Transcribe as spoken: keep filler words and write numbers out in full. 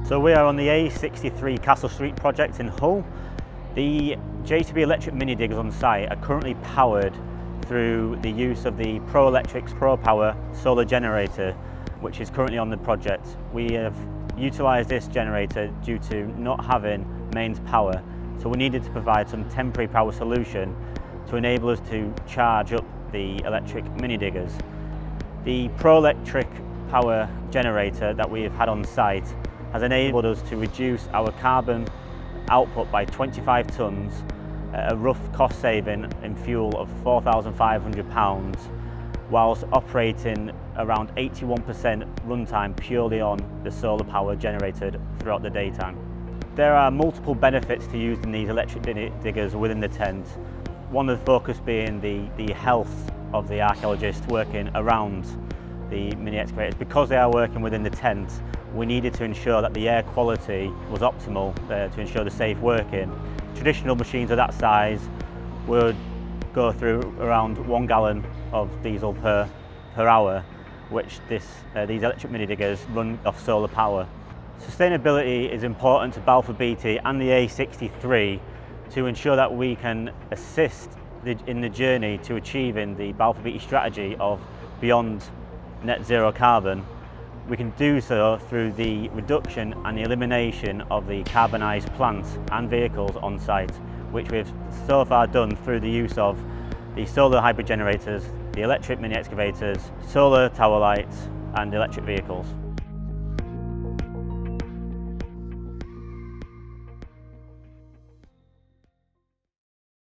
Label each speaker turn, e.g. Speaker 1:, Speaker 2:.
Speaker 1: So we are on the A sixty-three Castle Street project in Hull. The J two B electric mini diggers on site are currently powered through the use of the Pro Electrics Pro Power solar generator, which is currently on the project. We have utilised this generator due to not having mains power, so we needed to provide some temporary power solution to enable us to charge up the electric mini diggers. The Pro Electric Power generator that we have had on site has enabled us to reduce our carbon output by twenty-five tonnes, at a rough cost saving in fuel of four thousand five hundred pounds, whilst operating around eighty-one percent runtime purely on the solar power generated throughout the daytime. There are multiple benefits to using these electric diggers within the tent. One of the focus being the, the health of the archaeologists working around the mini excavators. Because they are working within the tent, we needed to ensure that the air quality was optimal uh, to ensure the safe working. Traditional machines of that size would go through around one gallon of diesel per, per hour, which this, uh, these electric mini diggers run off solar power. Sustainability is important to Balfour Beatty and the A sixty-three to ensure that we can assist the, in the journey to achieving the Balfour Beatty strategy of beyond net zero carbon. We can do so through the reduction and the elimination of the carbonised plants and vehicles on site, which we've so far done through the use of the solar hybrid generators, the electric mini excavators, solar tower lights and electric vehicles.